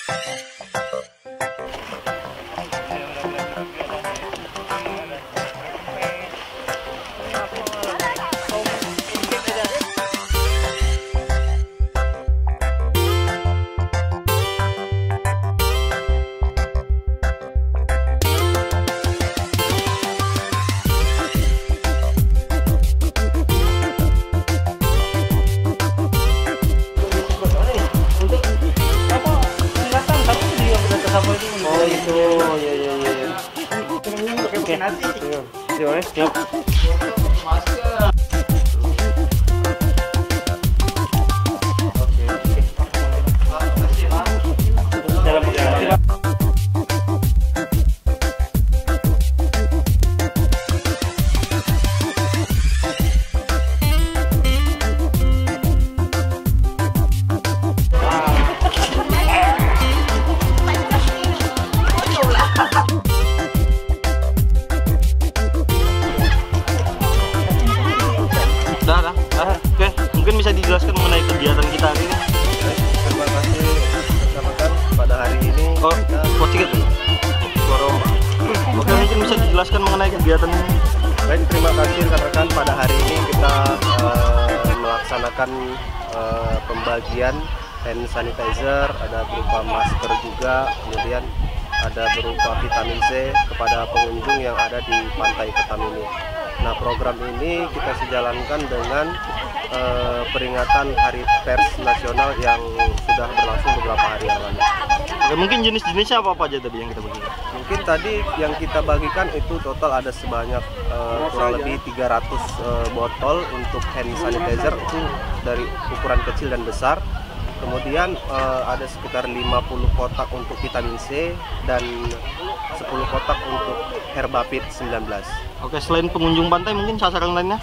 Oke, mungkin bisa dijelaskan mengenai kegiatan kita hari ini. Terima kasih rekan-rekan pada hari ini. Oke, mungkin bisa dijelaskan mengenai kegiatan ini. Baik, terima kasih rekan-rekan pada hari ini kita melaksanakan pembagian hand sanitizer, ada berupa masker juga, kemudian ada berupa vitamin C kepada pengunjung yang ada di Pantai Petamini. Nah, program ini kita sejalankan dengan peringatan Hari Pers Nasional yang sudah berlangsung beberapa hari yang lalu. Oke, mungkin jenis-jenisnya apa aja tadi yang kita bagikan? Mungkin tadi yang kita bagikan itu total ada sebanyak kurang lebih 300 botol untuk hand sanitizer, itu dari ukuran kecil dan besar. Kemudian ada sekitar 50 kotak untuk vitamin C dan 10 kotak untuk Herbapit 19. Oke, selain pengunjung pantai mungkin sasaran lainnya?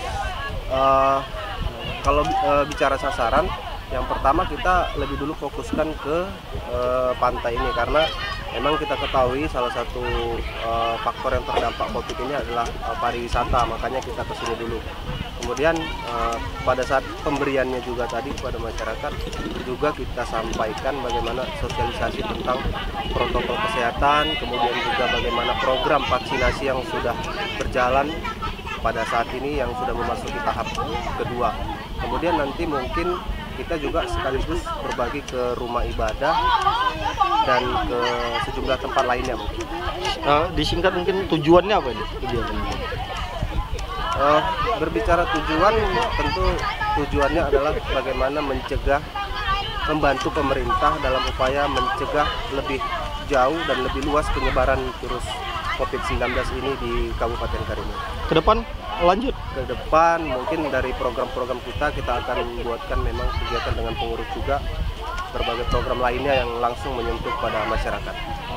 Kalau bicara sasaran, yang pertama kita lebih dulu fokuskan ke pantai ini karena memang kita ketahui salah satu faktor yang terdampak COVID ini adalah pariwisata, makanya kita kesini dulu. Kemudian pada saat pemberiannya juga tadi kepada masyarakat juga kita sampaikan bagaimana sosialisasi tentang protokol kesehatan, kemudian juga bagaimana program vaksinasi yang sudah berjalan pada saat ini yang sudah memasuki tahap kedua. Kemudian nanti mungkin kita juga sekaligus berbagi ke rumah ibadah dan ke sejumlah tempat lainnya mungkin. Disingkat mungkin tujuannya apa ini? Berbicara tujuan, tentu tujuannya adalah bagaimana mencegah, membantu pemerintah dalam upaya mencegah lebih jauh dan lebih luas penyebaran virus COVID-19 ini di Kabupaten Karimun. Ke depan lanjut? Ke depan mungkin dari program-program kita akan membuatkan memang kegiatan dengan pengurus juga, berbagai program lainnya yang langsung menyentuh pada masyarakat.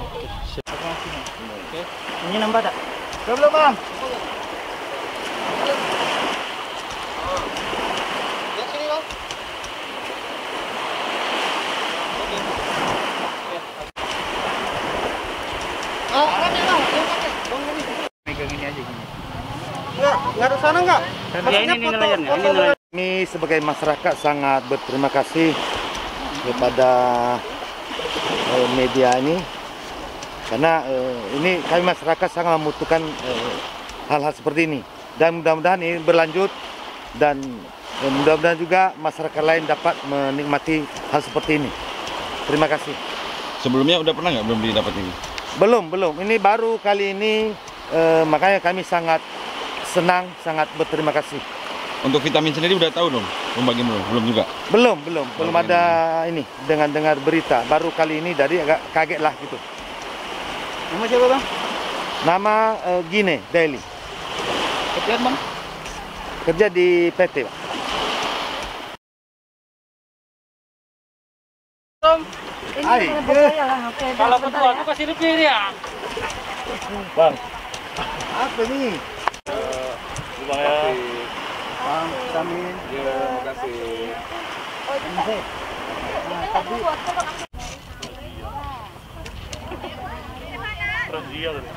Oke. Ini nambah tak? Belum, Bang. Nggak ada sana nggak? Ya, ini nelayannya. Kami sebagai masyarakat sangat berterima kasih kepada media ini karena ini kami masyarakat sangat membutuhkan hal-hal seperti ini dan mudah-mudahan ini berlanjut dan mudah-mudahan juga masyarakat lain dapat menikmati hal seperti ini. Terima kasih. Sebelumnya udah pernah nggak belum didapat ini? Belum. Ini baru kali ini, makanya kami sangat senang, sangat berterima kasih. Untuk vitamin sendiri udah tahu dong, pembagi belum juga? Belum ada ini, dengan dengar berita. Baru kali ini dari agak kaget lah gitu. Nama siapa, Bang? Nama Gine Daily. Kerjaan, Bang? Kerja di PT, Pak. Kalau berdua aku kasih lebih ya. Bang, apa nih? Terima kasih. Bang, Samin. Terima kasih. Terus dia tuh.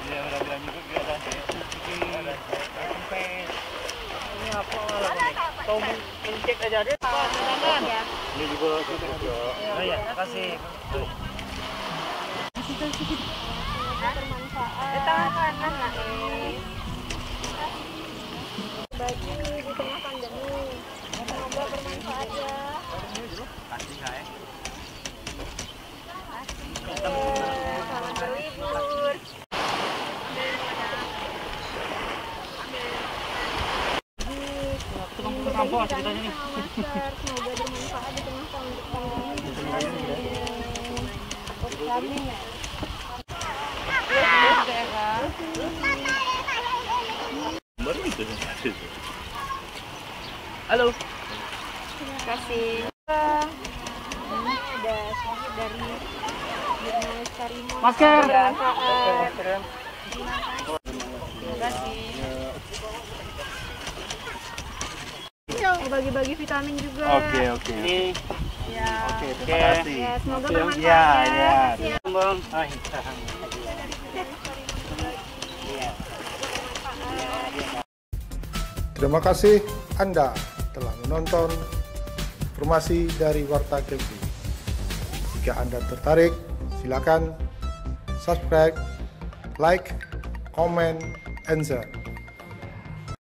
Ini apa? Kau mencek aja deh. Ya. Ini juga oh ya, makasih. Bermanfaat. Tangan kanan lah. Bagi di tengah pandemi. Semoga bermanfaat ya. Kasih saya. Selamat berlibur. Kampung ceritanya nih. Semoga bermanfaat di tengah pandemi. Kami ya. Baru itu. Halo. Terima kasih. Ini ada sedikit dari jurnalis Karimo. Masker. Bermanfaat. Terima kasih. Bagi-bagi vitamin juga. Oke. Ya. Oke, terima kasih. Ya, semoga bermanfaat Ya. ya. Bang. Terima kasih Anda telah menonton informasi dari Warta Kepri. Jika Anda tertarik, silakan subscribe, like, comment, and share.